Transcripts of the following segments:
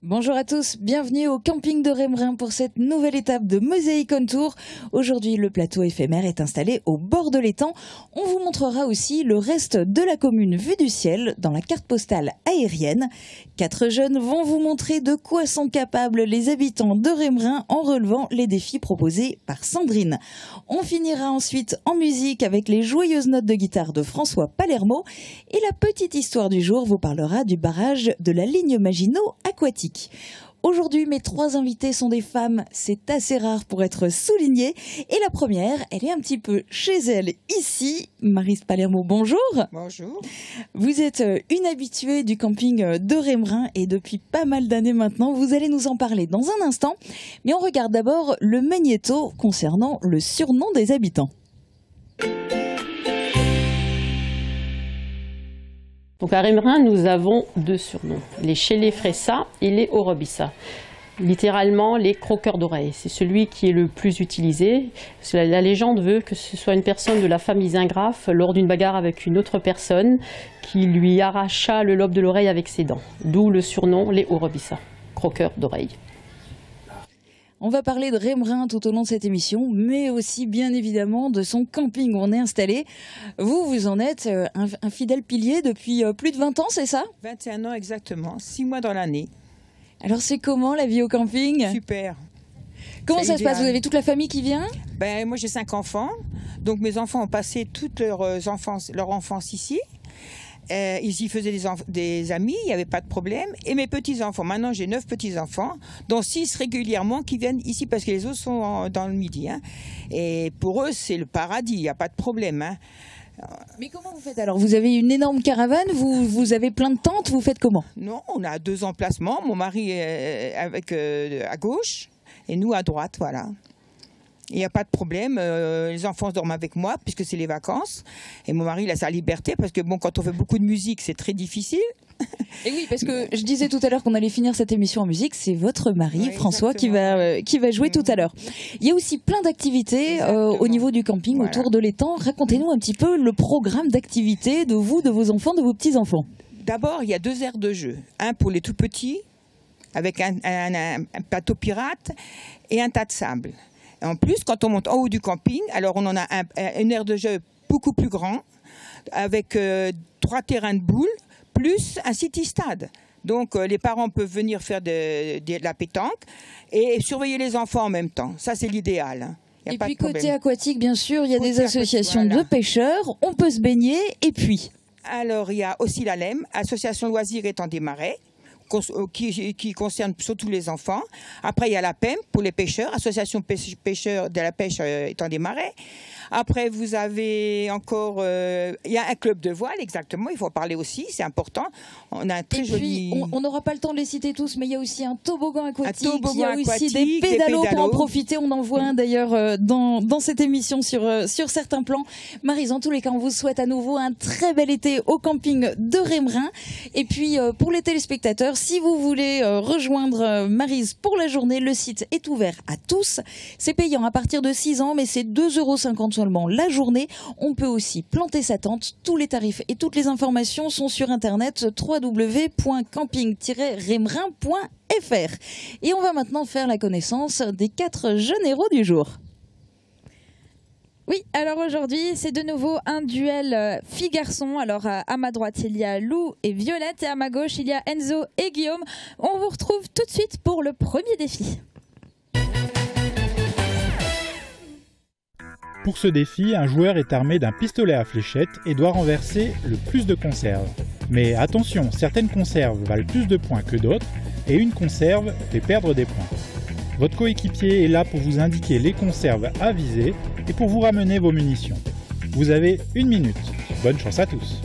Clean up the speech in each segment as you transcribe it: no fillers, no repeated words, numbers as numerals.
Bonjour à tous, bienvenue au camping de Rémerin pour cette nouvelle étape de Mosaïque on Tour. Aujourd'hui, le plateau éphémère est installé au bord de l'étang. On vous montrera aussi le reste de la commune vue du ciel dans la carte postale aérienne. 4 jeunes vont vous montrer de quoi sont capables les habitants de Rémerin en relevant les défis proposés par Sandrine. On finira ensuite en musique avec les joyeuses notes de guitare de François Palermo et la petite histoire du jour vous parlera du barrage de la ligne Maginot aquatique. Aujourd'hui, mes 3 invités sont des femmes, c'est assez rare pour être souligné. Et la première, elle est un petit peu chez elle ici. Maryse Palermo, bonjour. Bonjour. Vous êtes une habituée du camping de Rémerin et depuis pas mal d'années maintenant, vous allez nous en parler dans un instant. Mais on regarde d'abord le magnéto concernant le surnom des habitants. Donc à Rémerin, nous avons 2 surnoms, les Chéléfressa et les Orobissa. Littéralement, les croqueurs d'oreilles. C'est celui qui est le plus utilisé. La légende veut que ce soit une personne de la famille Zingraf lors d'une bagarre avec une autre personne qui lui arracha le lobe de l'oreille avec ses dents. D'où le surnom les Orobissa, croqueurs d'oreilles. On va parler de Rémerin tout au long de cette émission, mais aussi bien évidemment de son camping où on est installé. Vous en êtes un fidèle pilier depuis plus de 20 ans, c'est ça? 21 ans exactement, 6 mois dans l'année. Alors c'est comment la vie au camping? Super. Comment ça se passe? Vous avez toute la famille qui vient? Moi j'ai 5 enfants, donc mes enfants ont passé toute leur enfance ici. Ils y faisaient des amis, il n'y avait pas de problème. Et mes petits-enfants, maintenant j'ai 9 petits-enfants, dont 6 régulièrement qui viennent ici parce que les autres sont dans le midi. Hein. Et pour eux, c'est le paradis, il n'y a pas de problème. Hein. Mais comment vous faites alors? Vous avez une énorme caravane, vous avez plein de tentes, vous faites comment? Non, on a 2 emplacements, mon mari est à gauche et nous à droite, voilà. Il n'y a pas de problème, les enfants dorment avec moi puisque c'est les vacances et mon mari il a sa liberté parce que bon, quand on fait beaucoup de musique c'est très difficile. Et oui, parce que je disais tout à l'heure qu'on allait finir cette émission en musique, c'est votre mari François qui va jouer tout à l'heure. Il y a aussi plein d'activités au niveau du camping autour de l'étang. Racontez-nous un petit peu le programme d'activités de vous, de vos enfants, de vos petits-enfants. D'abord, il y a 2 aires de jeu, un pour les tout petits avec un plateau pirate et un tas de sable. En plus, quand on monte en haut du camping, alors on en a une aire de jeu beaucoup plus grande, avec 3 terrains de boules, plus un city-stade. Donc les parents peuvent venir faire de la pétanque et surveiller les enfants en même temps. Ça, c'est l'idéal. Hein. Et puis côté aquatique, bien sûr, il y a des associations de pêcheurs, on peut se baigner, et puis... Alors, il y a aussi l'ALEM, Association Loisirs Étang des Marais, qui concerne surtout les enfants. Après, il y a la PEM pour les pêcheurs, Association pêcheurs de la pêche Étang des Marais. Après, vous avez encore... il y a un club de voile, exactement, il faut en parler aussi, c'est important. On a un très joli... On n'aura pas le temps de les citer tous, mais il y a aussi un toboggan aquatique, il y a aussi des pédalos pour en profiter. On en voit un d'ailleurs dans cette émission sur certains plans. Maryse, en tous les cas, on vous souhaite à nouveau un très bel été au camping de Rémerin. Et puis, pour les téléspectateurs, si vous voulez rejoindre Maryse pour la journée, le site est ouvert à tous. C'est payant à partir de 6 ans, mais c'est 2,50 € seulement la journée. On peut aussi planter sa tente. Tous les tarifs et toutes les informations sont sur internet www.camping-rémerin.fr. Et on va maintenant faire la connaissance des 4 jeunes héros du jour. Oui, alors aujourd'hui, c'est de nouveau un duel filles-garçons. Alors à ma droite, il y a Lou et Violette et à ma gauche, il y a Enzo et Guillaume. On vous retrouve tout de suite pour le premier défi. Pour ce défi, un joueur est armé d'un pistolet à fléchettes et doit renverser le plus de conserves. Mais attention, certaines conserves valent plus de points que d'autres et une conserve fait perdre des points. Votre coéquipier est là pour vous indiquer les conserves à viser et pour vous ramener vos munitions. Vous avez 1 minute. Bonne chance à tous.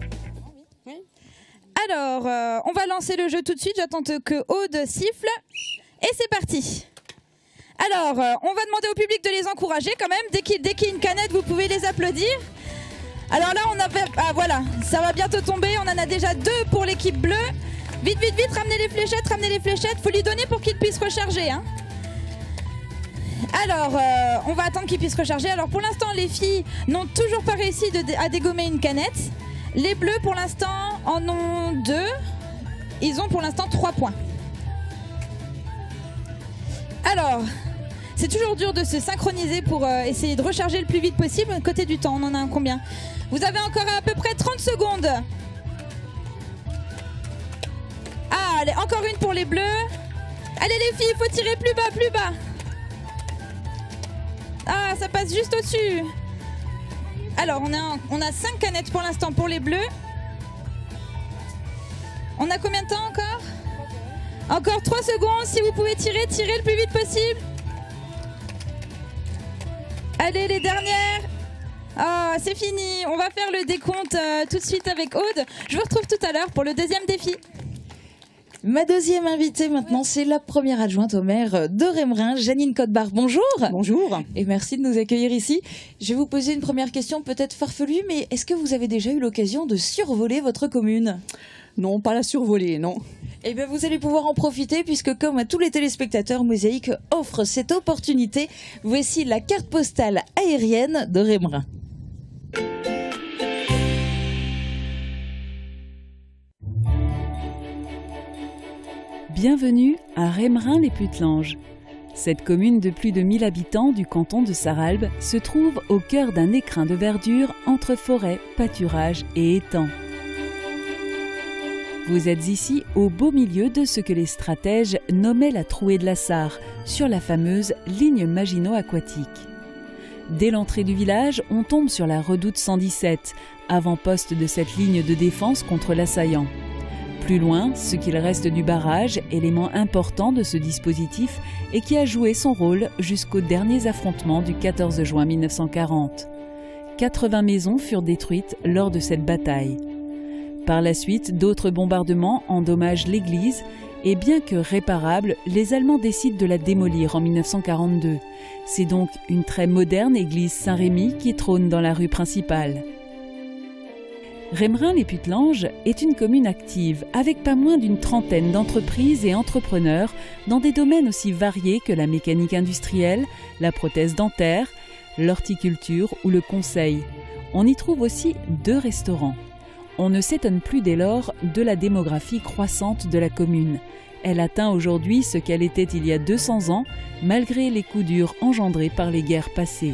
Alors, on va lancer le jeu tout de suite. J'attends que Aude siffle. Et c'est parti. Alors, on va demander au public de les encourager quand même. Dès qu'il y a une canette, vous pouvez les applaudir. Alors là, on a fait... Ah voilà, ça va bientôt tomber. On en a déjà 2 pour l'équipe bleue. Vite, vite, vite, ramenez les fléchettes, ramenez les fléchettes. Faut lui donner pour qu'il puisse recharger. Hein. Alors, on va attendre qu'il puisse recharger. Alors pour l'instant, les filles n'ont toujours pas réussi à dégommer une canette. Les bleus, pour l'instant, en ont 2. Ils ont pour l'instant 3 points. Alors, c'est toujours dur de se synchroniser pour essayer de recharger le plus vite possible. Côté du temps, on en a combien? Vous avez encore à peu près 30 secondes. Ah, allez, encore une pour les bleus. Allez les filles, il faut tirer plus bas, plus bas. Ah, ça passe juste au-dessus. Alors, on a 5 canettes pour l'instant pour les bleus. On a combien de temps encore? Encore 3 secondes, si vous pouvez tirer, tirez le plus vite possible. Allez, les dernières. Ah, c'est fini. On va faire le décompte tout de suite avec Aude. Je vous retrouve tout à l'heure pour le deuxième défi. Ma deuxième invitée maintenant, c'est la première adjointe au maire de Rémerin, Janine Cotbar. Bonjour. Bonjour. Et merci de nous accueillir ici. Je vais vous poser une première question peut-être farfelue, mais est-ce que vous avez déjà eu l'occasion de survoler votre commune? Non, pas la survoler, non. Eh bien, vous allez pouvoir en profiter puisque, comme à tous les téléspectateurs, Mosaïque offre cette opportunité. Voici la carte postale aérienne de Rémerin. Bienvenue à Rémerin-les-Putelanges. Cette commune de plus de 1000 habitants du canton de Sarralbe se trouve au cœur d'un écrin de verdure entre forêts, pâturages et étangs. Vous êtes ici au beau milieu de ce que les stratèges nommaient la trouée de la Sarre, sur la fameuse ligne Maginot-Aquatique. Dès l'entrée du village, on tombe sur la redoute 117, avant-poste de cette ligne de défense contre l'assaillant. Plus loin, ce qu'il reste du barrage, élément important de ce dispositif et qui a joué son rôle jusqu'aux derniers affrontements du 14 juin 1940. 80 maisons furent détruites lors de cette bataille. Par la suite, d'autres bombardements endommagent l'église et bien que réparable, les Allemands décident de la démolir en 1942. C'est donc une très moderne église Saint-Rémy qui trône dans la rue principale. Rémerin-les-Putelanges est une commune active avec pas moins d'une trentaine d'entreprises et entrepreneurs dans des domaines aussi variés que la mécanique industrielle, la prothèse dentaire, l'horticulture ou le conseil. On y trouve aussi 2 restaurants. On ne s'étonne plus dès lors de la démographie croissante de la commune. Elle atteint aujourd'hui ce qu'elle était il y a 200 ans, malgré les coups durs engendrés par les guerres passées.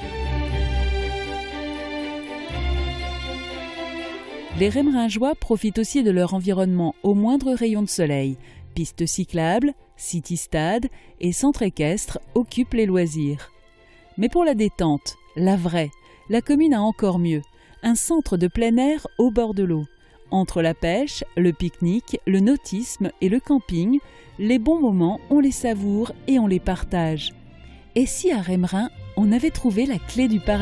Les Rémeringeois profitent aussi de leur environnement au moindre rayon de soleil. Pistes cyclables, city-stade et centre équestre occupent les loisirs. Mais pour la détente, la vraie, la commune a encore mieux. Un centre de plein air au bord de l'eau. Entre la pêche, le pique-nique, le nautisme et le camping, les bons moments, on les savoure et on les partage. Et si à Rémerin, on avait trouvé la clé du paradis ?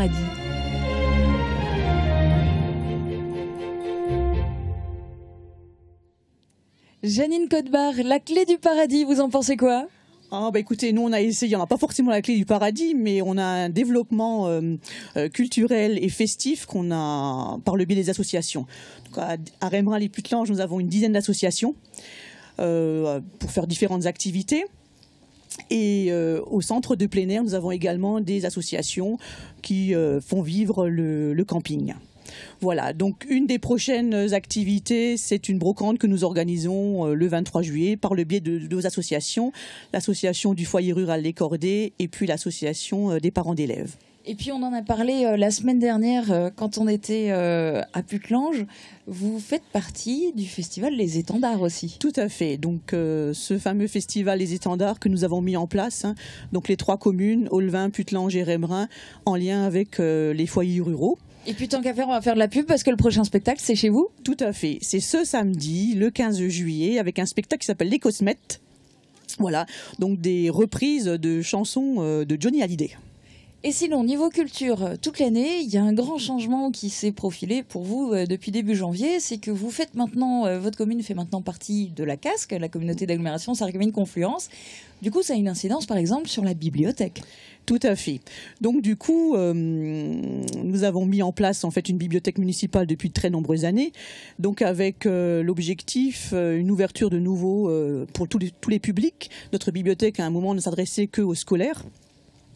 Janine Cotbar, la clé du paradis, vous en pensez quoi ? Ah bah écoutez, nous on a essayé, on n'a pas forcément la clé du paradis, mais on a un développement culturel et festif qu'on a par le biais des associations. Donc à Rémerin-les-Putelanges, nous avons une dizaine d'associations pour faire différentes activités. Et au centre de plein air, nous avons également des associations qui font vivre le camping. Voilà, donc une des prochaines activités, c'est une brocante que nous organisons le 23 juillet par le biais de 2 associations, l'association du foyer rural Les Cordées et puis l'association des parents d'élèves. Et puis on en a parlé la semaine dernière quand on était à Putelanges. Vous faites partie du festival Les Étendards aussi. Tout à fait. Donc ce fameux festival Les Étendards que nous avons mis en place, donc les 3 communes, Aulvin, Putelanges et Rémerin, en lien avec les foyers ruraux. Et puis tant qu'à faire, on va faire de la pub parce que le prochain spectacle, c'est chez vous ? Tout à fait. C'est ce samedi, le 15 juillet, avec un spectacle qui s'appelle Les Cosmettes. Voilà, donc des reprises de chansons de Johnny Hallyday. Et sinon, niveau culture, toute l'année, il y a un grand changement qui s'est profilé pour vous depuis début janvier. C'est que vous faites maintenant, votre commune fait maintenant partie de la CASC, la communauté d'agglomération Sarreguemines-Confluence. Du coup, ça a une incidence, par exemple, sur la bibliothèque. Tout à fait. Donc du coup, nous avons mis en place en fait une bibliothèque municipale depuis de très nombreuses années. Donc avec l'objectif, une ouverture de nouveau pour tous les publics. Notre bibliothèque à un moment ne s'adressait qu'aux scolaires.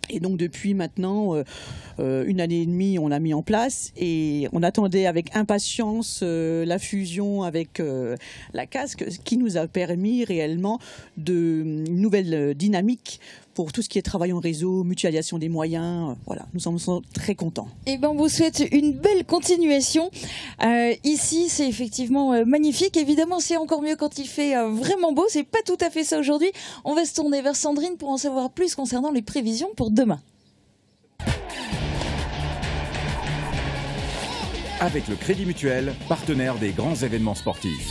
Et donc depuis maintenant une année et demie, on l'a mis en place et on attendait avec impatience la fusion avec la casque, qui nous a permis réellement une nouvelle dynamique pour tout ce qui est travail en réseau, mutualisation des moyens. Voilà, nous en sommes très contents. Et ben, on vous souhaite une belle continuation. Ici, c'est effectivement magnifique. Évidemment, c'est encore mieux quand il fait vraiment beau. C'est pas tout à fait ça aujourd'hui. On va se tourner vers Sandrine pour en savoir plus concernant les prévisions pour demain. Avec le Crédit Mutuel, partenaire des grands événements sportifs.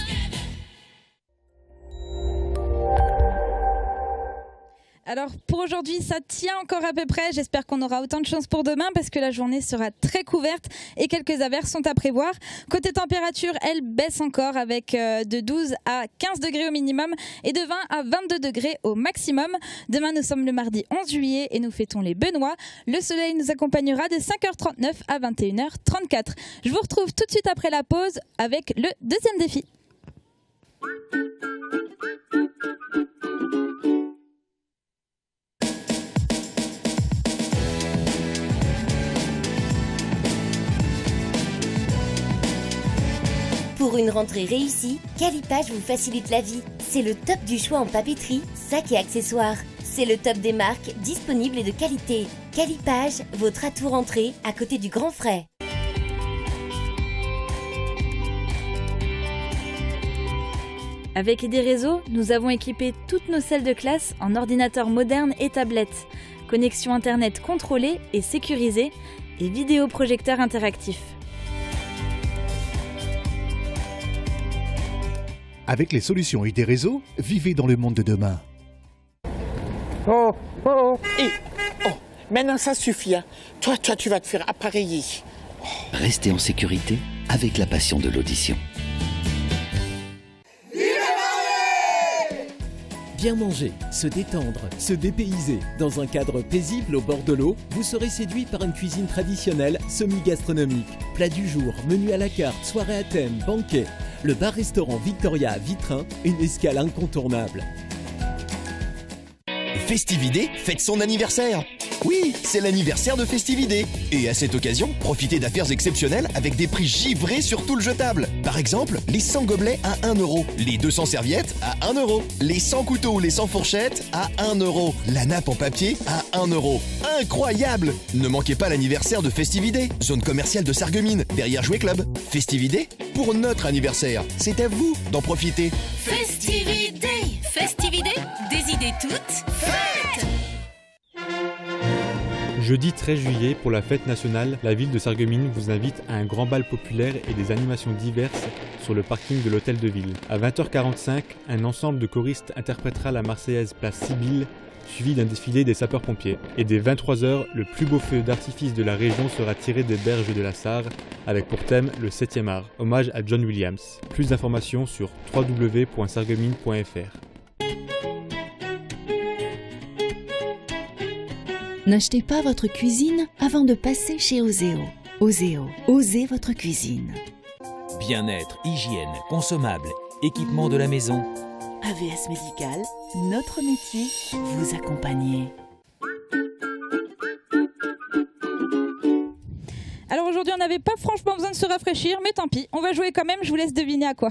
Alors pour aujourd'hui, ça tient encore à peu près. J'espère qu'on aura autant de chance pour demain parce que la journée sera très couverte et quelques averses sont à prévoir. Côté température, elle baisse encore avec de 12 à 15 degrés au minimum et de 20 à 22 degrés au maximum. Demain, nous sommes le mardi 11 juillet et nous fêtons les Benoît. Le soleil nous accompagnera de 5h39 à 21h34. Je vous retrouve tout de suite après la pause avec le deuxième défi. Pour une rentrée réussie, Calipage vous facilite la vie. C'est le top du choix en papeterie, sacs et accessoires. C'est le top des marques disponibles et de qualité. Calipage, votre atout rentrée à côté du Grand Frais. Avec des réseaux, nous avons équipé toutes nos salles de classe en ordinateurs modernes et tablettes, connexion internet contrôlée et sécurisée et vidéoprojecteurs interactifs. Avec les solutions ID Réseau, vivez dans le monde de demain. Oh, maintenant ça suffit. Hein. Toi, tu vas te faire appareiller. Restez en sécurité avec la passion de l'audition. Bien manger, se détendre, se dépayser. Dans un cadre paisible au bord de l'eau, vous serez séduit par une cuisine traditionnelle semi-gastronomique. Plat du jour, menu à la carte, soirée à thème, banquet. Le bar-restaurant Victoria à Vitrin, une escale incontournable. Festividé fête son anniversaire. Oui, c'est l'anniversaire de Festividé. Et à cette occasion, profitez d'affaires exceptionnelles avec des prix givrés sur tout le jetable. Par exemple, les 100 gobelets à 1 €, les 200 serviettes à 1 €, les 100 couteaux ou les 100 fourchettes à 1 €, la nappe en papier à 1 €. Incroyable! Ne manquez pas l'anniversaire de Festividé, zone commerciale de Sarreguemines, derrière Jouet Club. Festividé pour notre anniversaire. C'est à vous d'en profiter. Festividé, Festividé, des idées toutes faites. Jeudi 13 juillet, pour la fête nationale, la ville de Sarreguemines vous invite à un grand bal populaire et des animations diverses sur le parking de l'hôtel de ville. À 20h45, un ensemble de choristes interprétera la Marseillaise place Sibylle, suivi d'un défilé des sapeurs-pompiers. Et dès 23h, le plus beau feu d'artifice de la région sera tiré des berges de la Sarre, avec pour thème le 7e art, hommage à John Williams. Plus d'informations sur www.sarreguemines.fr. N'achetez pas votre cuisine avant de passer chez Oseo. Oseo, osez votre cuisine. Bien-être, hygiène, consommables, équipement de la maison. AVS Médical, notre métier, vous accompagner. Alors aujourd'hui, on n'avait pas franchement besoin de se rafraîchir, mais tant pis, on va jouer quand même, je vous laisse deviner à quoi.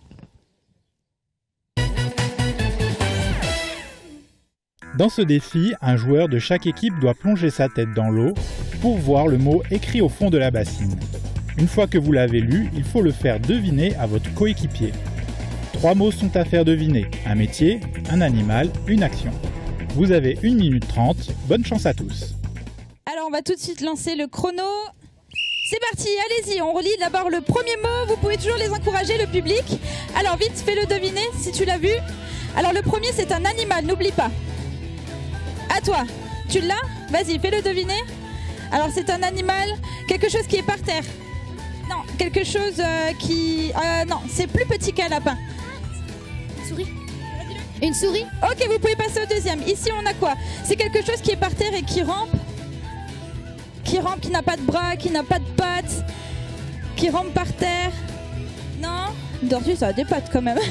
Dans ce défi, un joueur de chaque équipe doit plonger sa tête dans l'eau pour voir le mot écrit au fond de la bassine. Une fois que vous l'avez lu, il faut le faire deviner à votre coéquipier. 3 mots sont à faire deviner, un métier, un animal, une action. Vous avez 1 minute 30, bonne chance à tous. Alors on va tout de suite lancer le chrono. C'est parti, allez-y, on relit d'abord le premier mot, vous pouvez toujours les encourager, le public. Alors vite, fais-le deviner si tu l'as vu. Alors le premier c'est un animal, n'oublie pas. À toi, tu l'as? Vas-y, fais-le deviner. Alors c'est un animal, quelque chose qui est par terre. Non, quelque chose qui... non, c'est plus petit qu'un lapin. Une souris. Une souris? Ok, vous pouvez passer au deuxième. Ici on a quoi? C'est quelque chose qui est par terre et qui rampe. Qui rampe, qui n'a pas de bras, qui n'a pas de pattes. Qui rampe par terre. Non, Dordu, ça a des pattes quand même.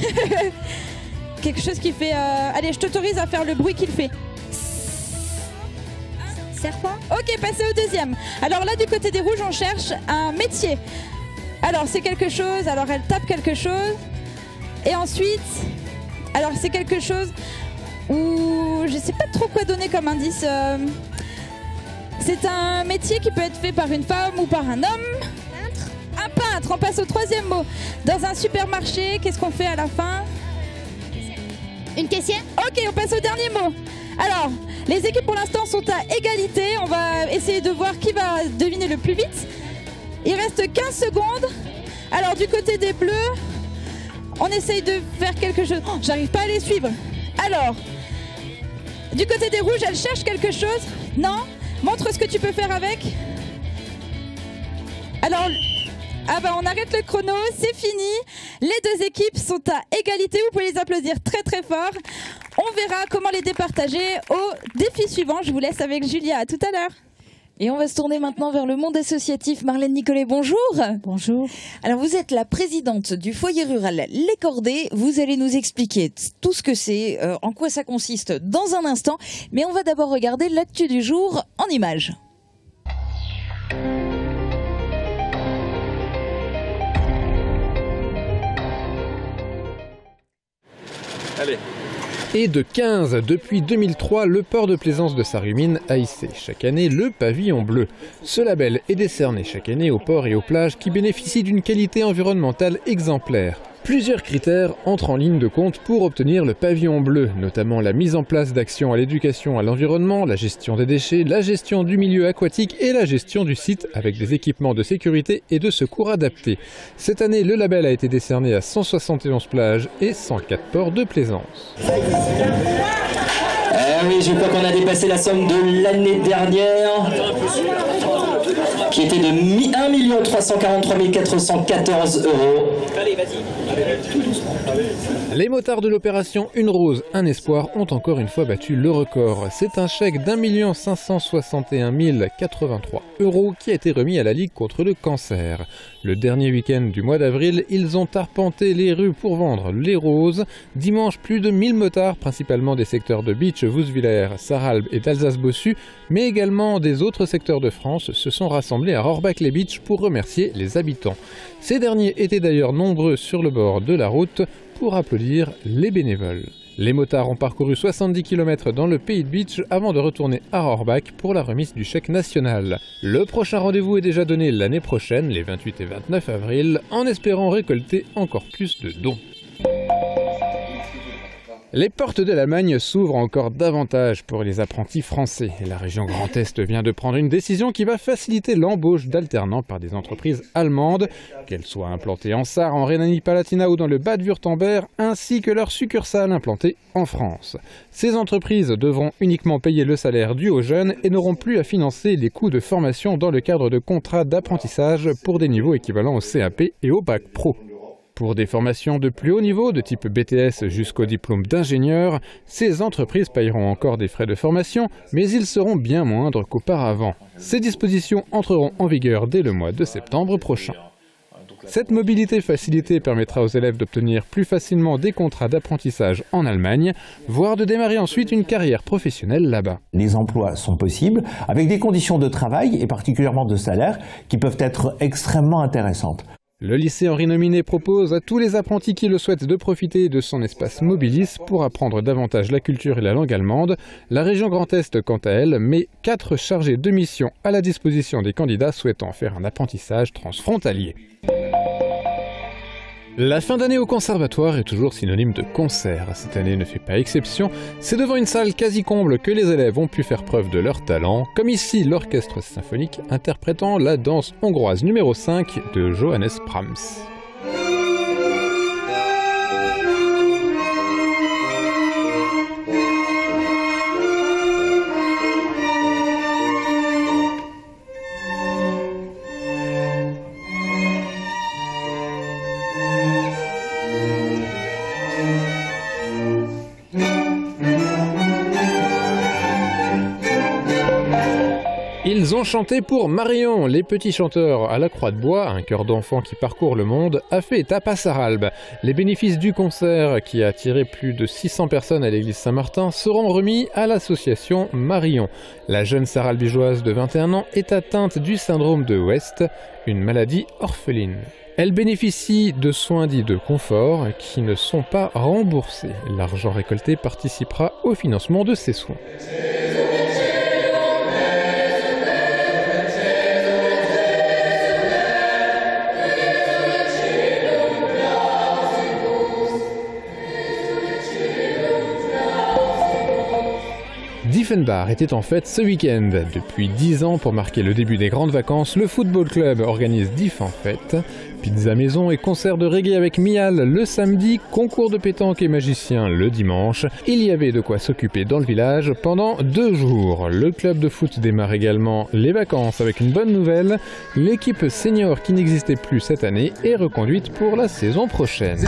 Quelque chose qui fait... Allez, je t'autorise à faire le bruit qu'il fait. serpent. Ok, passez au deuxième. Alors là, du côté des rouges, on cherche un métier. Alors, c'est quelque chose. Alors, elle tape quelque chose. Et ensuite, alors c'est quelque chose où je sais pas trop quoi donner comme indice. C'est un métier qui peut être fait par une femme ou par un homme. Un peintre, on passe au troisième mot. Dans un supermarché, qu'est-ce qu'on fait à la fin? Une caissière. Ok, on passe au dernier mot. Alors, les équipes pour l'instant sont à égalité. On va essayer de voir qui va deviner le plus vite. Il reste 15 secondes. Alors, du côté des bleus, on essaye de faire quelque chose. Oh, j'arrive pas à les suivre. Alors, du côté des rouges, elle cherche quelque chose. Non? Montre ce que tu peux faire avec. Alors... Ah bah on arrête le chrono, c'est fini. Les deux équipes sont à égalité, vous pouvez les applaudir très très fort. On verra comment les départager au défi suivant. Je vous laisse avec Julia, à tout à l'heure. Et on va se tourner maintenant vers le monde associatif. Marlène Nicolet, bonjour. Bonjour. Alors vous êtes la présidente du foyer rural Les Cordées. Vous allez nous expliquer tout ce que c'est, en quoi ça consiste dans un instant. Mais on va d'abord regarder l'actu du jour en images. Allez. Et de 15, depuis 2003, le port de plaisance de Sarreguemines a hissé chaque année le pavillon bleu. Ce label est décerné chaque année aux ports et aux plages qui bénéficient d'une qualité environnementale exemplaire. Plusieurs critères entrent en ligne de compte pour obtenir le pavillon bleu, notamment la mise en place d'actions à l'éducation à l'environnement, la gestion des déchets, la gestion du milieu aquatique et la gestion du site avec des équipements de sécurité et de secours adaptés. Cette année, le label a été décerné à 171 plages et 104 ports de plaisance. Oui, je crois qu'on a dépassé la somme de l'année dernière, qui était de 1 343 414 €. Allez, vas-y. Les motards de l'opération Une Rose, un espoir ont encore une fois battu le record. C'est un chèque d'1 561 083 € qui a été remis à la Ligue contre le cancer. Le dernier week-end du mois d'avril, ils ont arpenté les rues pour vendre les roses. Dimanche, plus de 1000 motards, principalement des secteurs de Bitche, Wouswiller, Sarralbe et d'Alsace-Bossu, mais également des autres secteurs de France, se sont rassemblés à Rohrbach-les-Bitches pour remercier les habitants. Ces derniers étaient d'ailleurs nombreux sur le bord de la route pour applaudir les bénévoles. Les motards ont parcouru 70 km dans le pays de Bitche avant de retourner à Rohrbach pour la remise du chèque national. Le prochain rendez-vous est déjà donné l'année prochaine, les 28 et 29 avril, en espérant récolter encore plus de dons. Les portes de l'Allemagne s'ouvrent encore davantage pour les apprentis français. La région Grand Est vient de prendre une décision qui va faciliter l'embauche d'alternants par des entreprises allemandes, qu'elles soient implantées en Sarre, en Rhénanie-Palatinat ou dans le Bade-Wurtemberg, ainsi que leurs succursales implantées en France. Ces entreprises devront uniquement payer le salaire dû aux jeunes et n'auront plus à financer les coûts de formation dans le cadre de contrats d'apprentissage pour des niveaux équivalents au CAP et au Bac Pro. Pour des formations de plus haut niveau, de type BTS jusqu'au diplôme d'ingénieur, ces entreprises paieront encore des frais de formation, mais ils seront bien moindres qu'auparavant. Ces dispositions entreront en vigueur dès le mois de septembre prochain. Cette mobilité facilitée permettra aux élèves d'obtenir plus facilement des contrats d'apprentissage en Allemagne, voire de démarrer ensuite une carrière professionnelle là-bas. Les emplois sont possibles avec des conditions de travail et particulièrement de salaire qui peuvent être extrêmement intéressantes. Le lycée Henri Nominet propose à tous les apprentis qui le souhaitent de profiter de son espace Mobilis pour apprendre davantage la culture et la langue allemande. La région Grand Est, quant à elle, met 4 chargés de mission à la disposition des candidats souhaitant faire un apprentissage transfrontalier. La fin d'année au conservatoire est toujours synonyme de concert. Cette année ne fait pas exception. C'est devant une salle quasi comble que les élèves ont pu faire preuve de leur talent, comme ici l'orchestre symphonique interprétant la danse hongroise numéro 5 de Johannes Brahms. Ils ont chanté pour Marion. Les petits chanteurs à la Croix de Bois, un chœur d'enfants qui parcourt le monde, a fait étape à Sarralbe. Les bénéfices du concert, qui a attiré plus de 600 personnes à l'église Saint-Martin, seront remis à l'association Marion. La jeune sarralbigeoise de 21 ans est atteinte du syndrome de West, une maladie orpheline. Elle bénéficie de soins dits de confort qui ne sont pas remboursés. L'argent récolté participera au financement de ces soins. Diefenbach était en fête ce week-end. Depuis 10 ans, pour marquer le début des grandes vacances, le football club organise Dief en fête. Pizza maison et concert de reggae avec Mial le samedi, concours de pétanque et magicien le dimanche. Il y avait de quoi s'occuper dans le village pendant 2 jours. Le club de foot démarre également les vacances avec une bonne nouvelle. L'équipe senior qui n'existait plus cette année est reconduite pour la saison prochaine.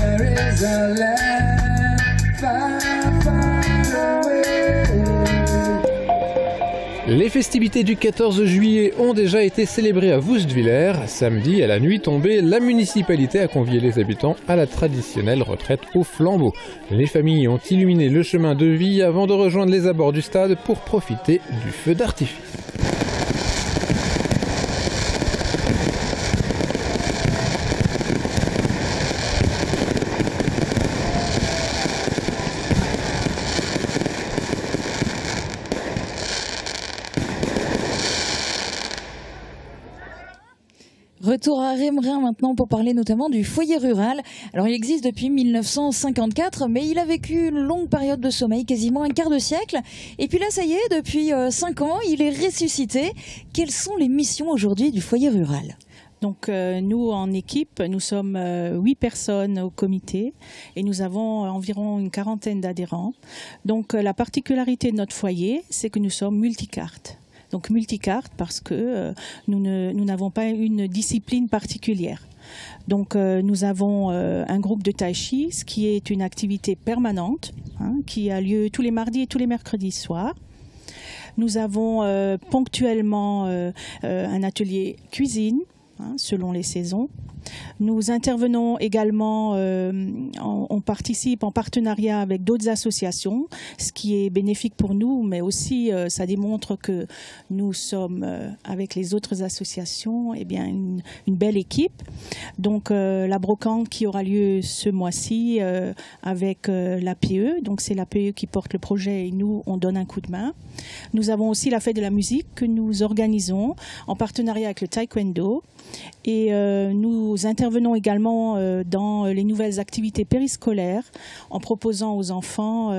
Les festivités du 14 juillet ont déjà été célébrées à Woestwiller. Samedi, à la nuit tombée, la municipalité a convié les habitants à la traditionnelle retraite au flambeau. Les familles ont illuminé le chemin de vie avant de rejoindre les abords du stade pour profiter du feu d'artifice. Retour à Rémerin maintenant pour parler notamment du foyer rural. Alors il existe depuis 1954, mais il a vécu une longue période de sommeil, quasiment un quart de siècle. Et puis là, ça y est, depuis 5 ans, il est ressuscité. Quelles sont les missions aujourd'hui du foyer rural ? Donc nous, en équipe, nous sommes 8 personnes au comité et nous avons environ une quarantaine d'adhérents. Donc la particularité de notre foyer, c'est que nous sommes multicartes. Donc multicarte parce que nous n'avons pas une discipline particulière. Donc nous avons un groupe de tai chi, ce qui est une activité permanente, qui a lieu tous les mardis et tous les mercredis soirs. Nous avons ponctuellement un atelier cuisine, selon les saisons. Nous intervenons également, on participe en partenariat avec d'autres associations, ce qui est bénéfique pour nous, mais aussi ça démontre que nous sommes, avec les autres associations, eh bien, une belle équipe. Donc la brocante qui aura lieu ce mois-ci avec l'APE, donc c'est l'APE qui porte le projet et nous, on donne un coup de main. Nous avons aussi la fête de la musique que nous organisons en partenariat avec le taekwondo. Et nous intervenons également dans les nouvelles activités périscolaires en proposant aux enfants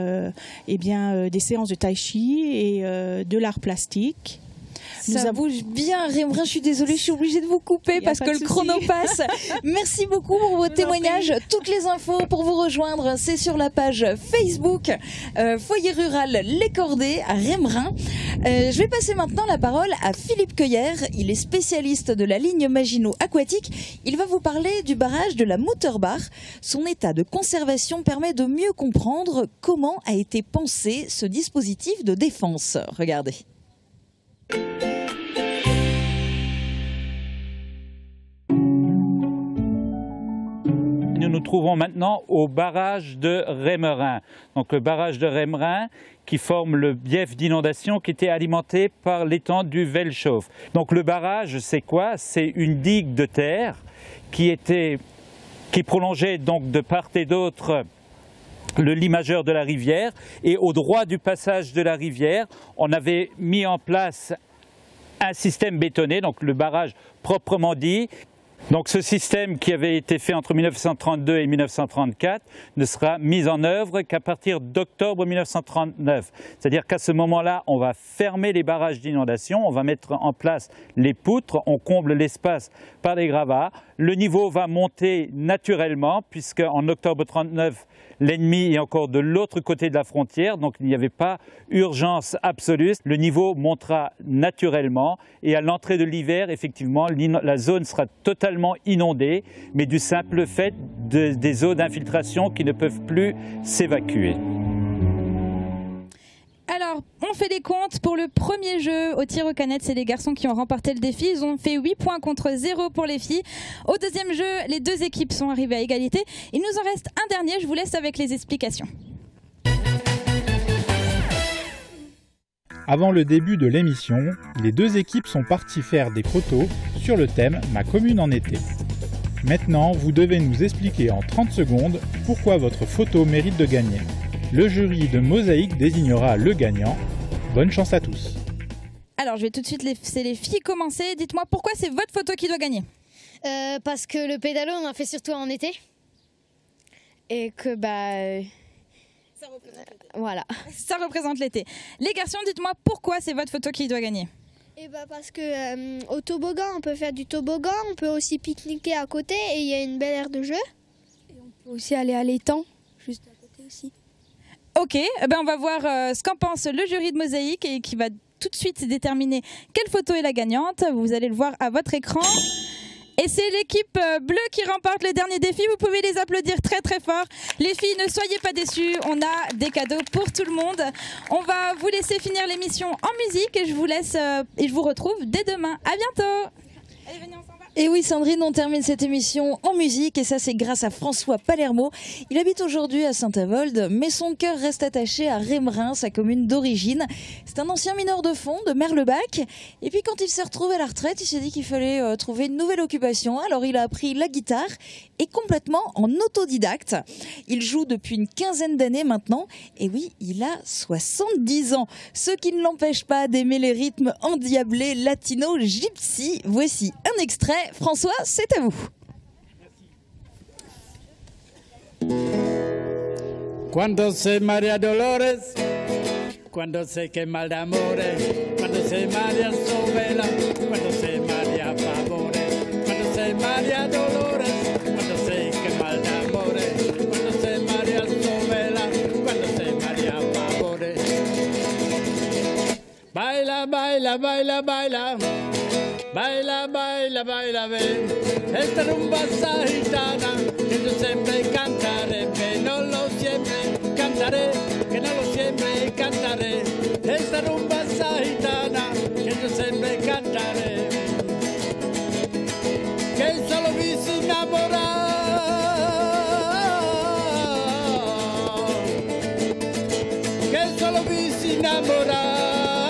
des séances de tai chi et de l'art plastique. Ça bouge bien, Rémerin, je suis désolée, je suis obligée de vous couper parce que le chrono passe. Merci beaucoup pour vos témoignages. Toutes les infos pour vous rejoindre, c'est sur la page Facebook Foyer Rural Les Cordées à Rémerin. Je vais passer maintenant la parole à Philippe Cueillère. Il est spécialiste de la ligne Maginot Aquatique. Il va vous parler du barrage de la Mutterbach. Son état de conservation permet de mieux comprendre comment a été pensé ce dispositif de défense. Regardez. Nous nous trouvons maintenant au barrage de Rémerin. Donc le barrage de Rémerin qui forme le bief d'inondation qui était alimenté par l'étang du Velchow. Donc le barrage, c'est quoi? C'est une digue de terre qui prolongeait donc de part et d'autre le lit majeur de la rivière, et au droit du passage de la rivière, on avait mis en place un système bétonné, donc le barrage proprement dit. Donc ce système qui avait été fait entre 1932 et 1934 ne sera mis en œuvre qu'à partir d'octobre 1939. C'est-à-dire qu'à ce moment-là, on va fermer les barrages d'inondation, on va mettre en place les poutres, on comble l'espace par des gravats. Le niveau va monter naturellement puisque en octobre 1939, l'ennemi est encore de l'autre côté de la frontière, donc il n'y avait pas urgence absolue. Le niveau montera naturellement et à l'entrée de l'hiver, effectivement, la zone sera totalement inondée, mais du simple fait des eaux d'infiltration qui ne peuvent plus s'évacuer. Alors, on On fait les comptes pour le premier jeu au tir aux canettes. C'est les garçons qui ont remporté le défi. Ils ont fait 8 points contre 0 pour les filles. Au deuxième jeu, les deux équipes sont arrivées à égalité. Il nous en reste un dernier. Je vous laisse avec les explications. Avant le début de l'émission, les deux équipes sont parties faire des photos sur le thème « Ma commune en été ». Maintenant, vous devez nous expliquer en 30 secondes pourquoi votre photo mérite de gagner. Le jury de Mosaïque désignera le gagnant. Bonne chance à tous. Alors, je vais tout de suite laisser les filles commencer. Dites-moi pourquoi c'est votre photo qui doit gagner. Parce que le pédalo, on en fait surtout en été. Et que, ça représente l'été. Voilà. Ça représente l'été. Les garçons, dites-moi pourquoi c'est votre photo qui doit gagner. Parce que au toboggan, on peut faire du toboggan, on peut aussi pique-niquer à côté et il y a une belle aire de jeu. Et on peut aussi aller à l'étang, juste à côté aussi. Ok, on va voir ce qu'en pense le jury de Mosaïque et qui va tout de suite déterminer quelle photo est la gagnante. Vous allez le voir à votre écran. Et c'est l'équipe bleue qui remporte le dernier défi. Vous pouvez les applaudir très très fort. Les filles, ne soyez pas déçues. On a des cadeaux pour tout le monde. On va vous laisser finir l'émission en musique et je vous laisse et je vous retrouve dès demain. À bientôt. Allez, venez, on s'en va. Et oui Sandrine, on termine cette émission en musique et ça c'est grâce à François Palermo. Il habite aujourd'hui à Saint-Avold, mais son cœur reste attaché à Rémerin, sa commune d'origine. C'est un ancien mineur de fond de Merlebach. Et puis quand il s'est retrouvé à la retraite, il s'est dit qu'il fallait trouver une nouvelle occupation. Alors il a appris la guitare et complètement en autodidacte. Il joue depuis une quinzaine d'années maintenant. Et oui, il a 70 ans. Ce qui ne l'empêche pas d'aimer les rythmes endiablés latino-gypsy. Voici un extrait. François, c'est à vous. Cuando se María Dolores, cuando se quema el amore, cuando se María Sovela, cuando se María Favore, cuando se María Dolores, cuando se quema el amore, cuando se María Sovela, cuando se María Favore. Baila, baila, baila, baila. Baila, baila, baila, ven, esta rumba gitana, que yo siempre cantaré, que no lo siempre cantaré, que no lo siempre cantaré, esta rumba gitana, que yo siempre cantaré, que solo vi sin enamorar, que solo vi sin enamorar.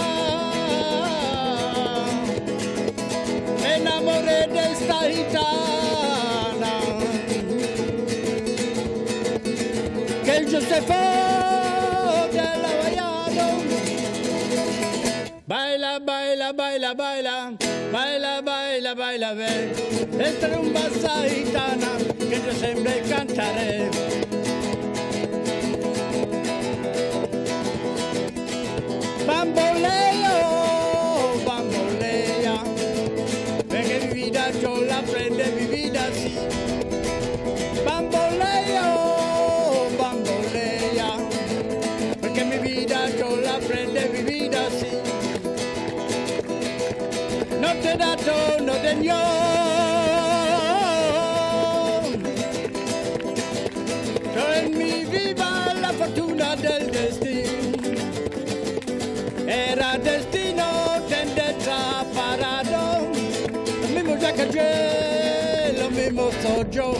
Enamoré de esta gitana que el Josefo de la Guayana. Baila, baila, baila, baila, baila, baila, baila, ven. Esta rumba gitana que yo siempre cantaré. Bamboleo, bambolea. Yo la aprendí mi vida así. Bamboleo, bambolea, porque mi vida yo la aprendí mi vida así. No te da tono de Dios, yo en mi vida la fortuna del destino. Era destino tendencia parado. Ya que yo, lo mismo soy yo.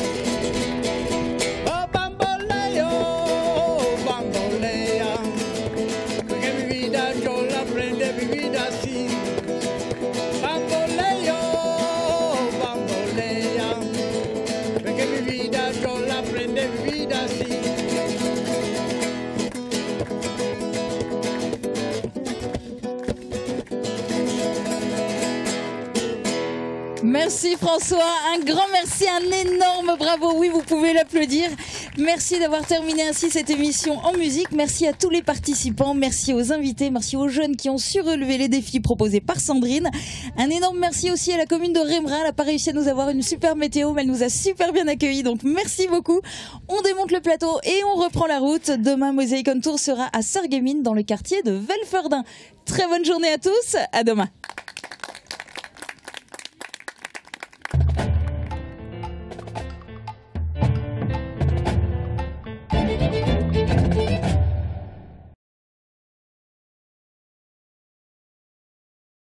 Oh, bamboleo, bambolea, porque mi vida yo la aprendí a vivir así. Bamboleo, bambolea, porque mi vida yo la aprendí a vivir así. Merci François, un grand merci, un énorme bravo, oui vous pouvez l'applaudir. Merci d'avoir terminé ainsi cette émission en musique, merci à tous les participants, merci aux invités, merci aux jeunes qui ont su relever les défis proposés par Sandrine. Un énorme merci aussi à la commune de Rémerin, elle n'a pas réussi à nous avoir une super météo mais elle nous a super bien accueillis, donc merci beaucoup. On démonte le plateau et on reprend la route. Demain Mosaïque Tour sera à Sarreguemines dans le quartier de Velferdin. Très bonne journée à tous, à demain.